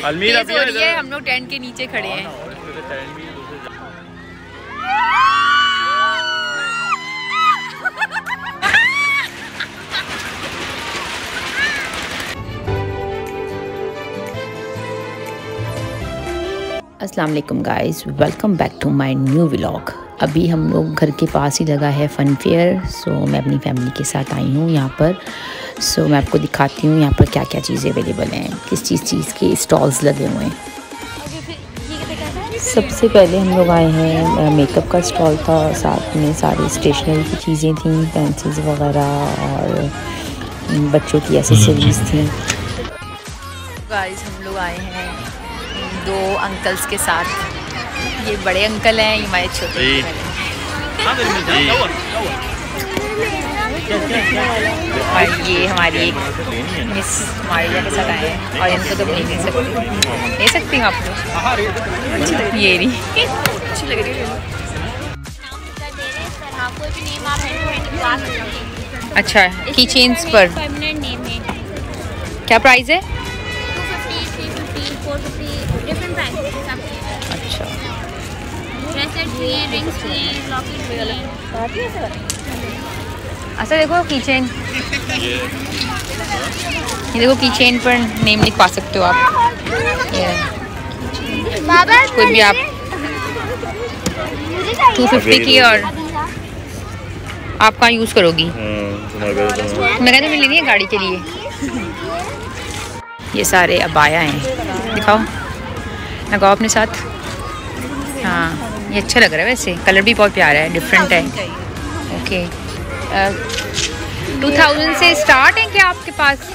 तेज हो रही है, हम लोग टेंट के नीचे खड़े हैं। अस्सलाम वालेकुम guys, welcome back to my new vlog. अभी हम लोग घर के पास ही लगा है फन फेयर, सो मैं अपनी फैमिली के साथ आई हूँ यहाँ पर। सो मैं आपको दिखाती हूँ यहाँ पर क्या क्या चीज़ें अवेलेबल हैं, किस चीज़ के स्टॉल्स लगे हुए हैं। सबसे पहले हम लोग आए हैं, मेकअप का स्टॉल था, साथ में सारी स्टेशनरी की चीज़ें थी, पेंसिल्स वगैरह और बच्चों की एसेसरीज थी। गाइस हम लोग आए हैं दो अंकल्स के साथ। ये बड़े अंकल हैं, ये हमारे छोटे अंकल हैं। और ये हमारी एक मिस मारिया के साथ आए हैं, और इनको तो नहीं ले सकती, ले सकती हूँ आप लोग। ये नहीं अच्छी लग रही है। अच्छा, की चेन्स पर क्या प्राइस है? अच्छा, अच्छा देखो की चेन, ये देखो की चेन पर नेम लिखवा सकते हो आप। कोई भी आप 250 की, और आप कहाँ यूज़ करोगी? मैं कहती हूँ लेनी है गाड़ी के लिए। ये सारे अबाया हैं, दिखाओ, लगाओ अपने साथ। हाँ, ये अच्छा लग रहा है, वैसे कलर भी बहुत प्यारा है, डिफरेंट है। ओके, 2000 से स्टार्ट है क्या आपके पास?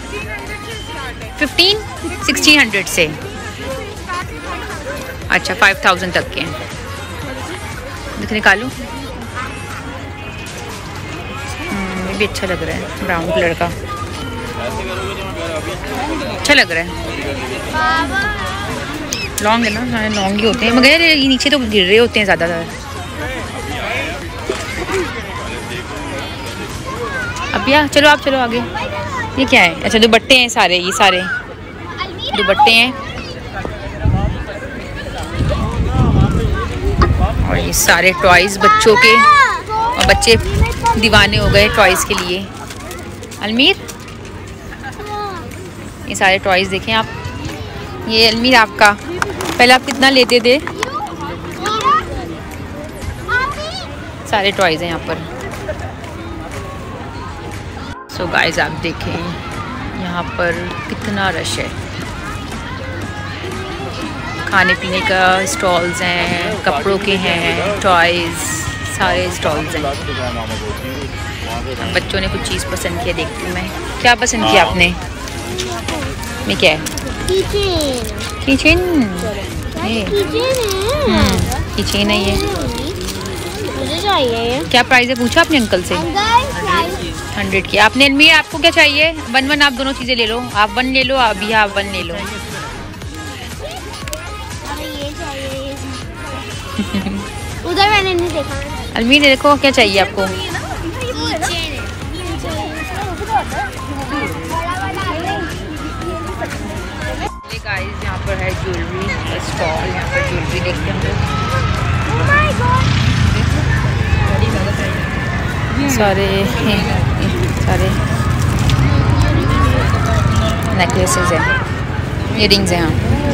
1600 से? अच्छा, 5000 तक के हैं। देख निकालूं, ये भी अच्छा लग रहा है, ब्राउन कलर का अच्छा लग रहा है। लॉन्ग है ना, सारे लॉन्ग ही होते हैं, मगर ये नीचे तो गिर रहे होते हैं ज़्यादातर। अब या चलो आप, चलो आगे। ये क्या है? अच्छा, दुपट्टे हैं सारे, ये सारे दुपट्टे हैं, और ये सारे टॉयज बच्चों के, और बच्चे दीवाने हो गए टॉयज के लिए। अलमीर, ये सारे टॉयज देखें आप। ये अलमीर आपका, पहले आप कितना लेते थे? सारे टॉयज हैं यहाँ पर। सो गाइस आप देखें यहाँ पर कितना रश है। खाने पीने का स्टॉल्स हैं, कपड़ों के हैं, टॉयज, सारे स्टॉल्स हैं। बच्चों ने कुछ चीज़ पसंद किया, देखती हूँ मैं क्या पसंद किया आपने। ये क्या है? किचन, किचन है ये, मुझे चाहिए। क्या प्राइस है पूछा आपने अंकल से? 100 की। आपने अलमीर, आपको क्या चाहिए? 1 आप दोनों चीज़ें ले लो, आप 1 ले लो, अभी आप 1 ले लो। ये चाहिए। उधर मैंने नहीं देखा। अलमीर देखो क्या चाहिए आपको? गाइस यहाँ पर है ज्वेलरी स्टॉल, यहाँ पर ज्वेलरी देखते हैं सारे सारे नेकलेसेस हैं, इयरिंग्स हैं।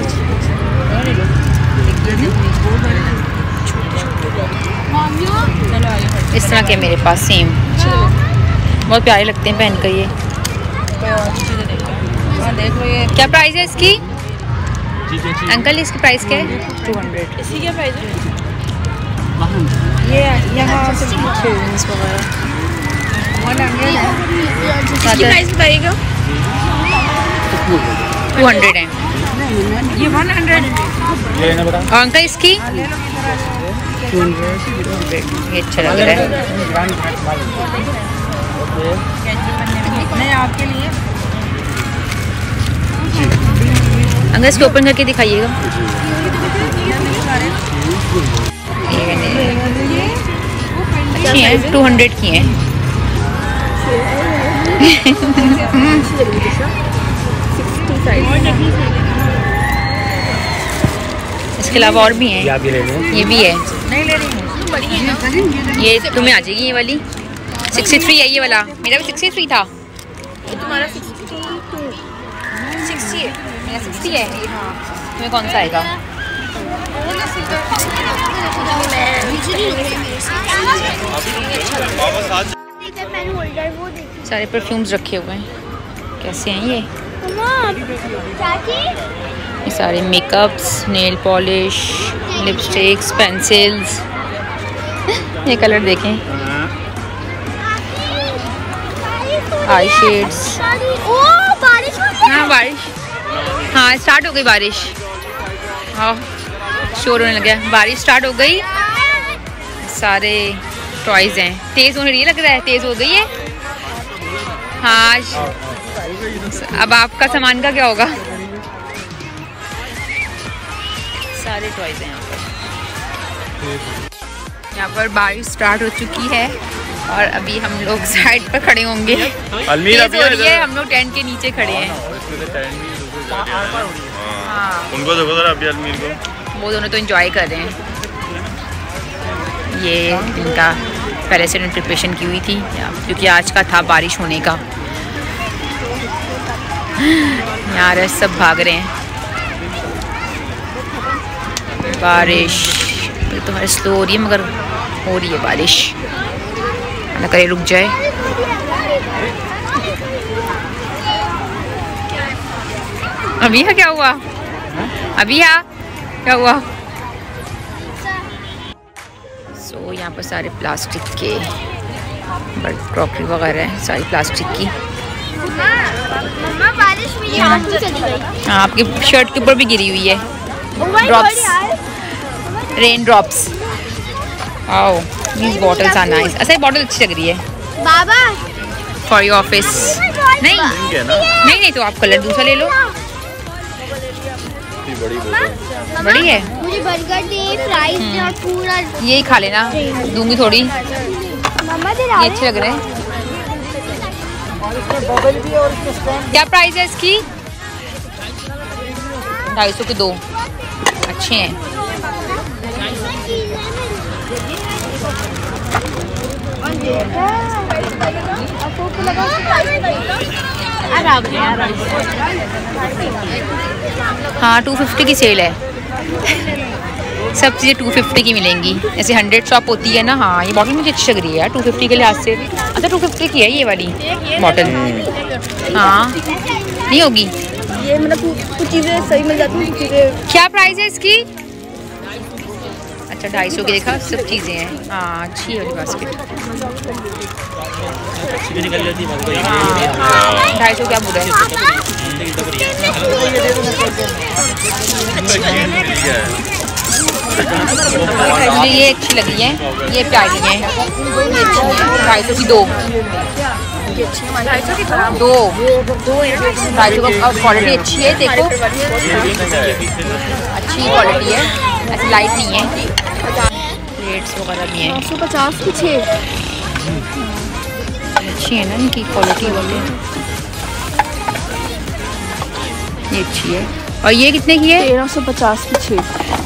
इस तरह के मेरे पास सेम, बहुत प्यारे लगते हैं पहन कर। ये देख लो, ये क्या प्राइस है इसकी? अंकल इसकी प्राइस क्या है? 200। इसकी क्या प्राइस है? ये यहाँ चेन्स वगैरह 100 है। इसकी प्राइस बताइएगा। 200 है ये, 100। और अंकल इसकी 200। ये अच्छा लग रहा है। नहीं आपके लिए अंकल इसको ओपन करके दिखाइएगा। अच्छी हैं, 200 की हैं। इसके अलावा और भी हैं। ये भी है, नहीं ले रही हूँ। ये तुम्हें आ जाएगी ये वाली। 63 है ये वाला, मेरा भी 63 था। तुम्हारा 60 है, मेरा 60 है। हाँ, तुम्हें कौन सा आएगा? सारे परफ्यूम्स रखे हुए हैं। कैसे हैं ये सारे makeups, nail polish, lipsticks, pencils. ये कलर देखें, आई शेड्स। हाँ बारिश, हाँ स्टार्ट हो गई बारिश। हाँ शोर होने लगा, बारिश स्टार्ट हो गई। सारे टॉयज हैं, तेज़ होने लग रहा है, तेज़ हो गई है। हाँ अब आपका सामान का क्या होगा? सारे टॉयज हैं यहाँ पर बारिश स्टार्ट हो चुकी है और अभी हम लोग साइड पर खड़े होंगे। अलमीरा भी है, हम लोग टेंट के नीचे खड़े हैं। हाँ उनको देखो जरा अभी अलमीर को, वो दोनों तो एंजॉय कर रहे हैं। ये इनका पहले से प्रिपरेशन की हुई थी क्योंकि आज का था बारिश होने का। यार सब भाग रहे हैं। बारिश तो हमारे स्लो हो रही है मगर हो रही है बारिश, ना करे रुक जाए। अभी है क्या हुआ? अभी है क्या हुआ? सो यहाँ पर सारे प्लास्टिक के बर्ड क्रॉकरी वगैरह है, सारी प्लास्टिक की। मम्मा बारिश मेरी आँख में चली गई। हाँ आपकी शर्ट के ऊपर भी गिरी हुई है ड्रॉप्स, रेन ड्रॉप्स। आओ दीज बॉटल्स आर नाइस। अच्छा ये बॉटल अच्छी लग रही है बाबा फॉर योर ऑफिस। नहीं नहीं तो आप कलर दूसरा ले लो। बड़ी है, मुझे बर्गर दे, फ्राइज दे और पूरा यही खा लेना, दूंगी थोड़ी। मम्मा दे ये अच्छे लग रहे हैं। क्या प्राइस है इसकी? 250 के 2 अच्छे हैं। हाँ 250 की सेल है, सब चीज़ें 250 की मिलेंगी। ऐसे 100 शॉप होती है ना। हाँ ये बॉटल मुझे अच्छी लग रही है यार 250 के लिहाज से। अच्छा 250 की है ये वाली बॉटल। हाँ नहीं होगी ये, मतलब कुछ चीज़ें सही मिल जाती हैं, कुछ चीज़ें। क्या प्राइस है इसकी? अच्छा 250 की, देखा सब चीज़ें हैं। हाँ अच्छी है वाली बास्केट। 250 क्या बुरा है? मुझे ये अच्छी लगी है, ये प्यारी है। 250 की 2 2 250 का क्वालिटी अच्छी है। देखो अच्छी क्वालिटी है, ऐसी लाइट नहीं है। प्लेट्स वगैरह भी हैं। 950 की 6 अच्छी है ना इनकी क्वालिटी वाली। ये अच्छी है। और ये कितने की है? 1350 की 6।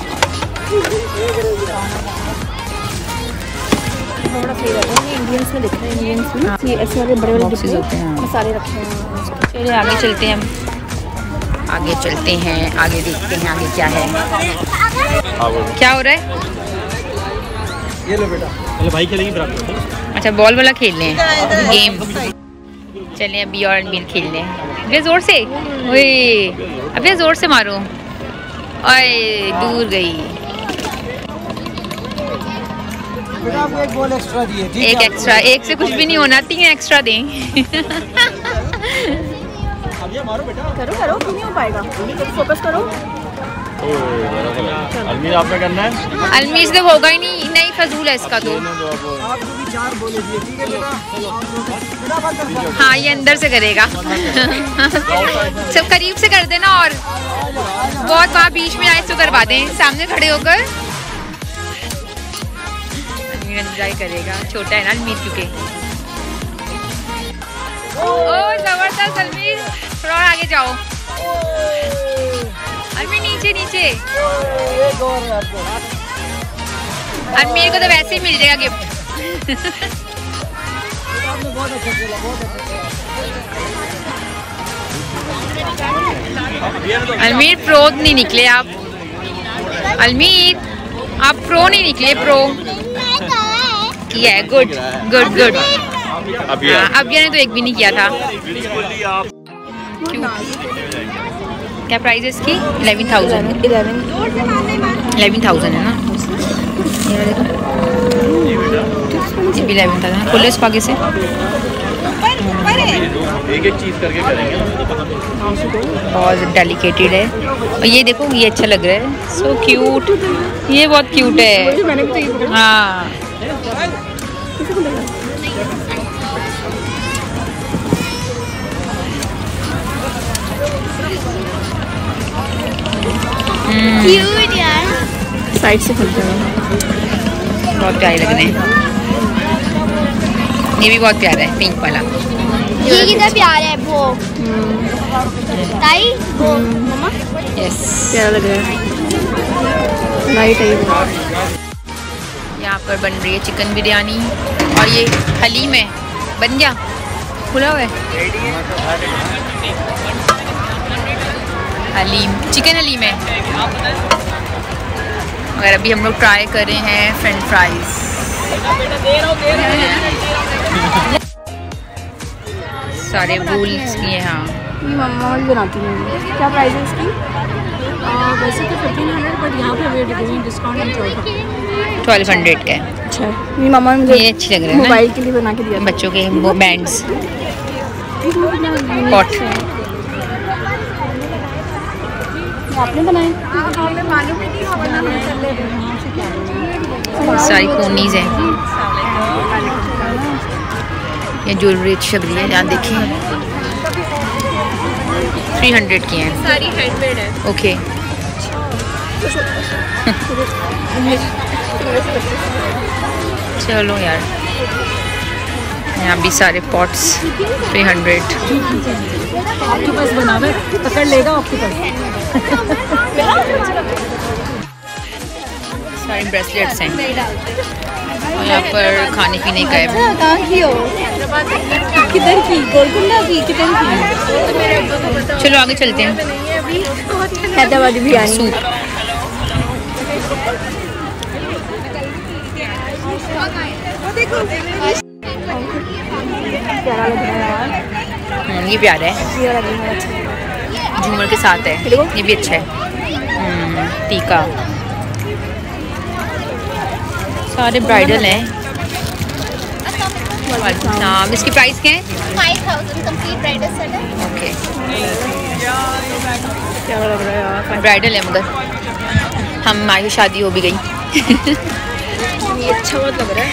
बड़ा सही रहता है, इंडियंस में दिख रहे हैं। इंडियंस में ये ऐसे वाले बड़े बड़े बॉक्सेस होते हैं। मसाले रखे हैं। चलिए आगे चलते हैं, हम आगे चलते हैं, आगे देखते हैं आगे क्या है। क्या हो रहा है? ये लो बेटा, चलो भाई खेलेंगे फिर आप। अच्छा बॉल वाला खेल रहे हैं गेम। चलें अभी और अनबीर खेल लें। अभी जोर से, ओए अभी जोर से मारो। ओए दूर गई। एक बॉल एक्स्ट्रा दिए, एक एक्स्ट्रा, एक से कुछ भी नहीं होना, 3 एक्स्ट्रा दें। करो करो, क्यों नहीं हो पाएगा? फोकस करो। अलमीर आपका करना है? अलमीर से होगा ही नहीं, नहीं फजूल है इसका तो। हाँ ये अंदर से करेगा। सब करीब से कर देना और बहुत वहाँ बीच में आए तो करवा दें, सामने खड़े होकर। अलमीर एंजॉय करेगा, छोटा है ना अलमीर क्योंकि। ओ जबरदस्त अलमीर, थोड़ा आगे जाओ। अलमीर नीचे नीचे नीचे। एक और है आपको। अनमीर को तो वैसे ही मिल जाएगा गिफ्ट। आपने बहुत अच्छा खेला, बहुत अच्छा खेला। अनमीर प्रो नहीं निकले आप। अनमीर आप प्रो नहीं निकले, प्रो किया है। Good good good. अभिया ने तो एक भी नहीं किया था। क्या प्राइस है इसकी? 11,000 है ना? ये भी 11,000 है। पुलिस पाके से एक एक चीज करके करेंगे। बहुत डेलिकेटेड है। और ये देखो, ये अच्छा लग रहा है। सो क्यूट, ये बहुत क्यूट है। हाँ क्यूट यार। साइड से खुलते हैं, बहुत प्यारे लग रहे हैं। ये भी बहुत प्यारा है, पिंक वाला। ये कितना प्यारा है वो। ताई वो मम्मा। यस, प्यारा लग रहा है। लाइट है ये। यहाँ पर बन रही है चिकन बिरयानी। और ये हलीम है। बन गया, खुला हुआ है हलीम, चिकन हलीम है। और अभी हम लोग ट्राई कर रहे हैं फ्रेंच फ्राइज। सारे रूल्स किए। हाँ, मम्मा बनाती हूँ। क्या प्राइस है इसकी? वैसे तो 1500, बट यहाँ पे वे डिस्काउंट डिस्काउंट 1200 का है। अच्छा, मेरी मम्मा ने मुझे ये अच्छी लग रही है ना, मोबाइल के लिए बना के दिया। बच्चों के वो बैंड्स, पॉट। आपने बनाए? सारी कोनीज हैं। ये ज्वेलरी अच्छी लग रही है। यहाँ देखिए 300 की हैं। सारी हैंडमेड है। ओके। चलो यार, यहाँ भी सारे पॉट्स 300। आपके पास बनावे पकड़ लेगा आपके पास। सारे ब्रेसलेट्स हैं। और यहाँ पर खाने पीने का है। कहाँ की हो? किधर की? गोलकुंडा की? किधर की? चलो आगे चलते हैं। हैदराबादी बिरयानी। सूप। प्यारा लग रहा है यार। ये प्यारा है, ये लग रहा है अच्छा। झूमर के साथ है। ये भी अच्छा है। टीका। सारे ब्राइडल हैं। नाम इसकी प्राइस क्या है? 5000 कंप्लीट ब्राइडल सेट है। ओके, प्यारा लग रहा है यार। ब्राइडल है मगर हमारी शादी हो भी गई। ये अच्छा बहुत लग रहा है।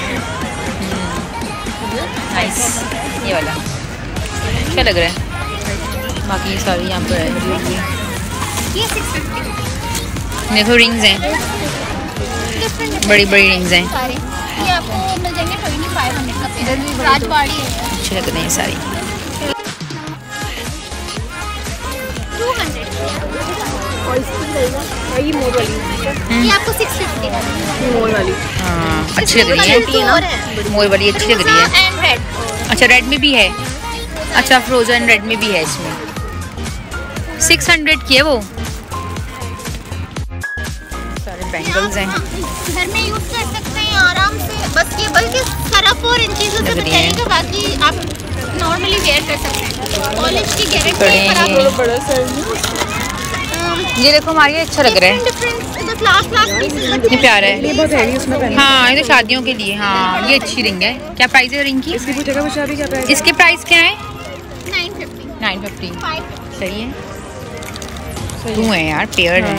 नाइस, ये वाला क्या लग रहा है? बाकी ये सारी यहाँ पर है। ये 650 देखो रिंग्स हैं, बड़ी बड़ी रिंग्स हैं। सारे। ये आपको मिल जाएंगे 2500 का पेयर। राजवाड़ी है। अच्छी लग रही हैं सारी। 200। और इसकी लगेगा ये मोर वाली। ये आपको 650 का। मोर वाली। हाँ, अच्छी लग रही है। मोर वाली अच्छी लग रही है। And red. अच्छा, रेड में भी है। अच्छा, फ्रोजन रेड में भी है इसमें। 600 की है वो। सारे बैंगल्स हैं। घर में यूज कर सकते हैं आराम से। बस ये बल्कि सरफ और इन चीज़ों से बचाइएगा, बाकी आप नॉर्मली वेयर कर सकते हैं। कॉलेज की गारंटी है। बड़ा सर ये देखो हमारे लिए अच्छा लग रहा है। ये प्यारा है। ये बहुत हैवी उसमें पहना। हाँ, ये तो शादियों के लिए। हाँ, ये अच्छी रिंग है। क्या प्राइस है रिंग की? इसकी पूछेगा मुझे अभी क्या प्राइस? इसके प्राइस क्या है? 950। 950। 5। सही है। टू है यार, पेयर है।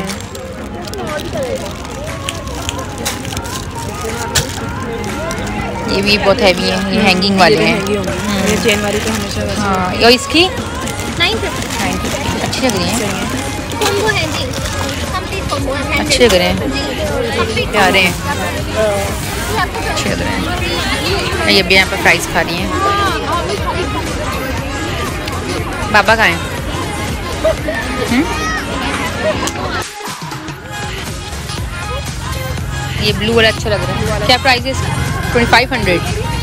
ये भी बहुत हैवी है। ये हैंगिंग वाले हैं। ये चेन वाली तो हमेशा वैसे। हाँ, और इसकी 950। 950। अच्छी लग रही है। कॉम्बो है जी, कंप्लीट कॉम्बो है। अच्छे लग रहे हैं, प्यारे हैं, ये आपको अच्छे लग रहे हैं। ये भी यहाँ पर फ्राइज खा रही हैं। बाबा कहाँ हैं? ये ब्लू वाला अच्छा लग रहा है। क्या प्राइस है इसका? 2500।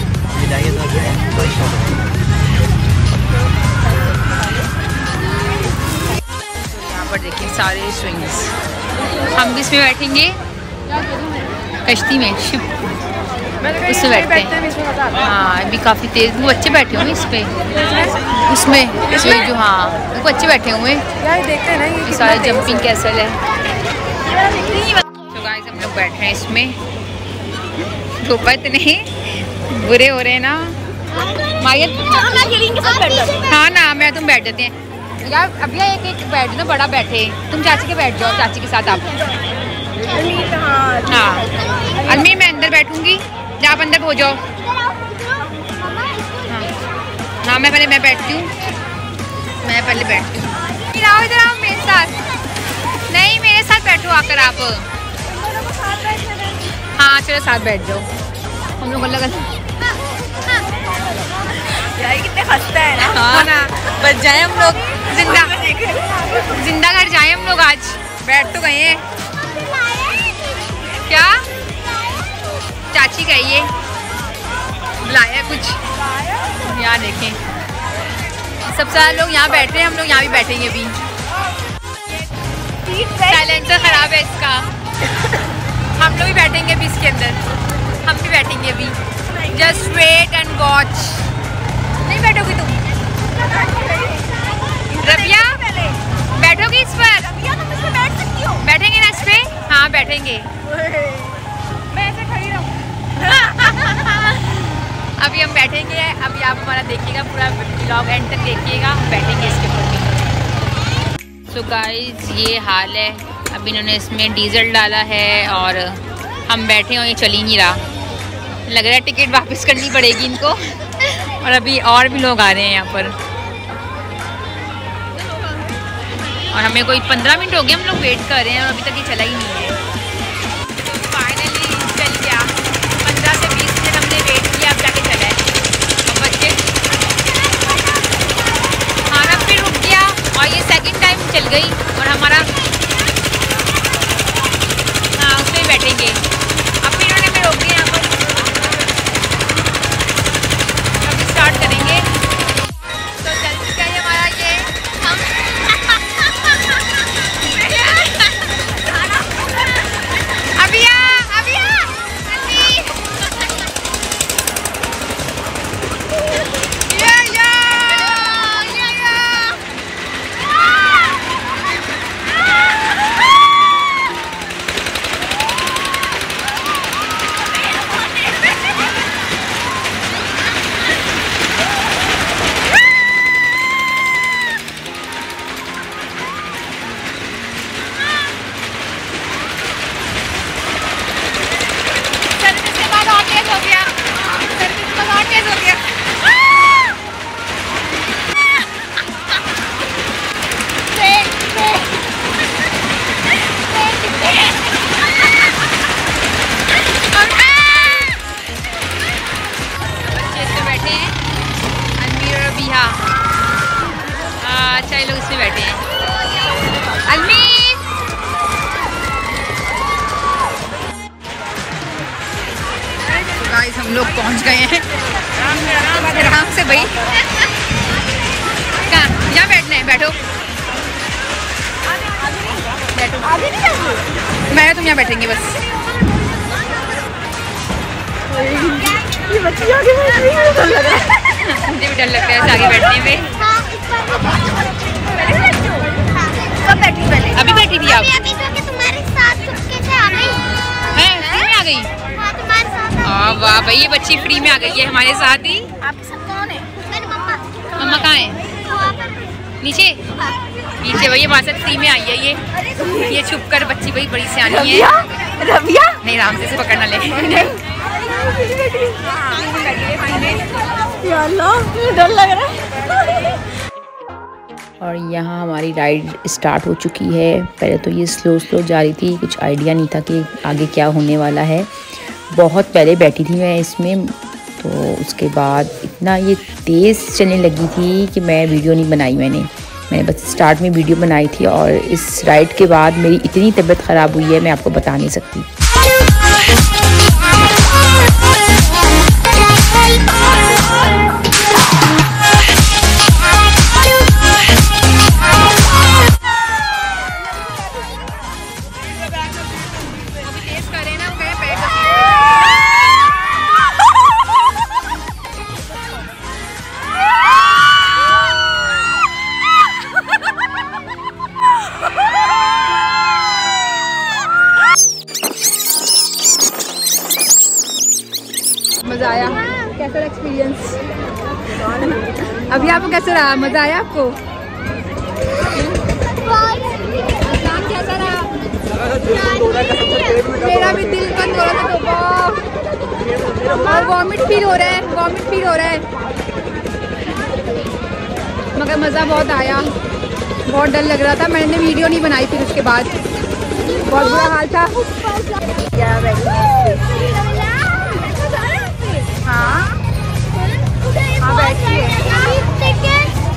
यहाँ पर देखिए सारे स्विंग्स। हम भी इसमें बैठेंगे, कश्ती में, शिप उसमें बैठते हैं। हाँ अभी काफ़ी तेज़ वो बच्चे बैठे हुए इस पे, उसमें जो हाँ वो बच्चे बैठे हुए हैं। ये सारे जंपिंग कैसल है। तो गाइस हम लोग बैठ रहे हैं इसमें। धूप इतने बुरे हो रहे हैं ना माया। हाँ ना मैं तुम बैठ जाते हैं यार। अभी एक एक बैठ ना, बड़ा बैठे, तुम चाची के बैठ जाओ, चाची के साथ आप। हाँ अलमीर मैं अंदर बैठूंगी, आप अंदर हो जाओ। हाँ मैं बैठती हूँ, मैं पहले बैठती हूँ। इधर आओ मेरे साथ। नहीं मेरे साथ बैठो आकर आप। हाँ चलो साथ बैठ जाओ। हम लोग लगा कितने हंसता है ना। हाँ ना बच जाए हम लोग, जिंदा घर जाए हम लोग आज। बैठ तो गए हैं क्या? चाची कहिए बुलाया कुछ। यहाँ देखें सब सारे लोग यहाँ बैठ रहे हैं, हम लोग यहाँ भी बैठेंगे अभी। साइलेंसर खराब है इसका। हम लोग भी बैठेंगे अभी इसके अंदर, हम भी बैठेंगे अभी। Just wait and watch. नहीं बैठोगी तुम रबिया? बैठोगी इस पर? बैठ सकती हूँ। बैठेंगे ना इस पे? हाँ बैठेंगे। मैं ऐसे खड़ी रहूँ। अभी हम बैठेंगे, अभी आप हमारा देखिएगा पूरा व्लॉग एंड तक देखिएगा, हम बैठेंगे इसके ऊपर। सो गाइस ये हाल है, अभी इन्होंने इसमें डीजल डाला है और हम बैठे और ये चल ही नहीं रहा। लग रहा है टिकट वापस करनी पड़ेगी इनको। और अभी और भी लोग आ रहे हैं यहाँ पर, और हमें कोई 15 मिनट हो गए हम लोग वेट कर रहे हैं और अभी तक ये चला ही नहीं है। तो फाइनली चल गया, 15 से 20 मिनट हमने वेट किया, अब जाके चला है। और बच्चे खाना फिर रुक गया और ये सेकंड टाइम चल गई और हमारा हाँ उसमें बैठेंगे। अब फिर इन्होंने हमें रोक दिया यहाँ पर, अब स्टार्ट करेंगे। तो चल चुका है हमारा ये अच्छा ये लोग इसमें बैठे हैं। अलमीर तो गाइस हम लोग पहुंच गए हैं आराम से भाई। कहाँ यहाँ बैठना है? बैठो बैठो, मैं तुम यहाँ बैठेंगे बस। मुझे भी डर लगता है आगे बैठने में। कब बैठी पहले? अभी बैठी थी आप? अभी तुम्हारे साथ चुपके से आ गई है? फ्री में आ गई? हाँ तुम्हारे साथ। वाह भाई ये बच्ची फ्री में आ गई है हमारे साथ ही। आपके साथ कौन है? मेरी मम्मा। मम्मा कहाँ है? नीचे नीचे भाई हमारे साथ फ्री में आई है ये छुप कर बच्ची भाई बड़ी सियानी है। रबिया नहीं आराम से पकड़ ना ले। डर लग रहा है। और यहाँ हमारी राइड स्टार्ट हो चुकी है। पहले तो ये स्लो जा रही थी, कुछ आइडिया नहीं था कि आगे क्या होने वाला है। बहुत पहले बैठी थी मैं इसमें, तो उसके बाद इतना ये तेज़ चलने लगी थी कि मैं वीडियो नहीं बनाई। मैंने बस स्टार्ट में वीडियो बनाई थी, और इस राइड के बाद मेरी इतनी तबीयत ख़राब हुई है मैं आपको बता नहीं सकती। एक्सपीरियंस। अभी आपको कैसा रहा? मज़ा आया आपको? कैसा रहा? मेरा भी दिल बंद हो रहा था, वॉमिट फील हो रहा है, वॉमिट फील हो रहा है, मगर मज़ा बहुत आया। बहुत डर लग रहा था, मैंने वीडियो नहीं बनाई फिर उसके बाद, बहुत बुरा हाल था। हाँ बैठिए।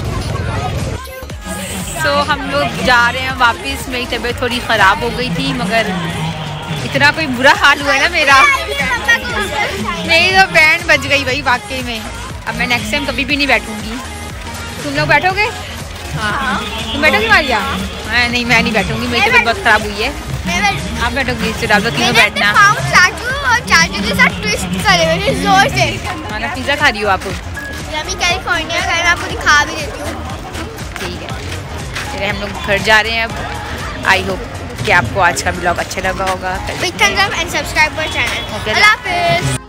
तो हम लोग जा रहे हैं वापस। मेरी तबीयत थोड़ी ख़राब हो गई थी, मगर इतना कोई बुरा हाल हुआ है ना मेरा, मेरी तो बैंड बज गई भाई वाकई में। अब मैं नेक्स्ट टाइम कभी भी नहीं बैठूंगी। तुम लोग बैठोगे? हाँ। तुम बैठोगी मारिया? नहीं, मैं नहीं बैठूंगी, मेरी तबीयत बहुत ख़राब हुई है। आप बैठोगी? इससे डालो तीनों बैठना। चाचू के साथ ट्विस्ट करे मैंने जोर से। माना पिज़्ज़ा खा रही हो आप? कैलिफोर्निया का, मैं आपको दिखा भी देती हूँ। ठीक है, फिर हम लोग घर जा रहे हैं अब। आई होप कि आपको आज का ब्लॉग अच्छा लगा होगा। Big thumbs up and subscribe for channel. अल्लाह हाफिज़।